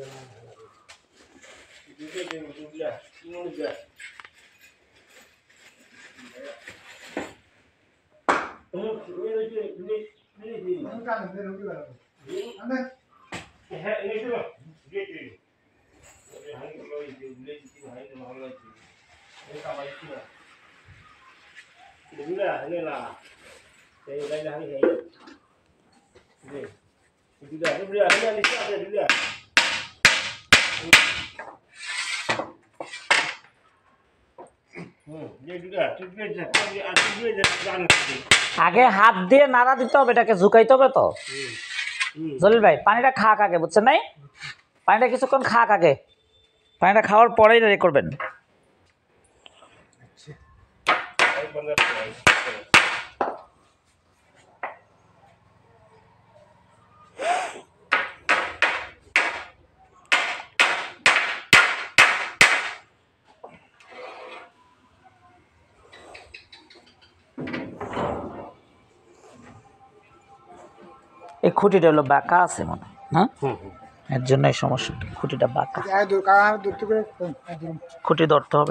আগে হাত দিয়ে নাড়া দিতে হবে, এটাকে ঝুঁকাইতে হবে তো। জলিল ভাই পানিটা খাক আগে, বুঝছেন নাই? পানিটা কিছুক্ষণ খাক আগে, পানিটা খাওয়ার পরেই রেডি করবেন। এই খুঁটিটা হলো বাঁকা আছে মনে হয়, হ্যাঁ, এর জন্য এই সমস্যাটা, খুঁটিটা বাঁকা, খুঁটি ধরতে হবে।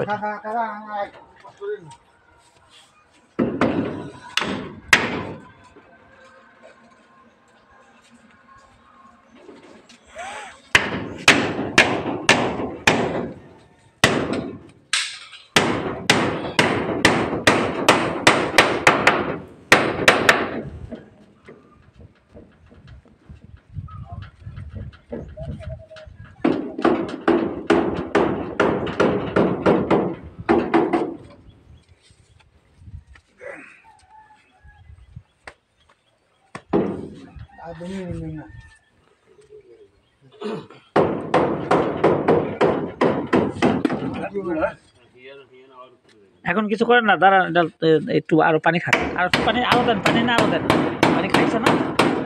এখন কিছু করেন না, দাঁড়ান, একটু আরো পানি খান, আরো পানি, আরো দেন পানি, না আরো দেন পানি, খাইছে না?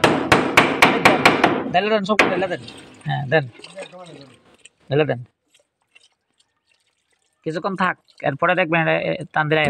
ঢেলে দেন, সব ঢেলে দেন, হ্যাঁ দেন, ঢেলে দেন, কিছুক্ষণ থাক, এরপরে দেখবেন টান দিলে।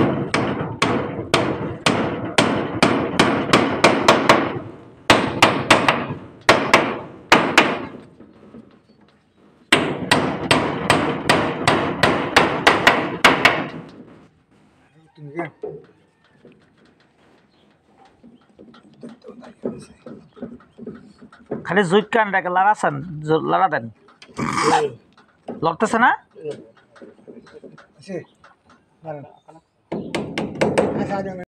খালি জুইট কানটাকে লাড়াছেন, লাড়া দেন, লড়তেছে না?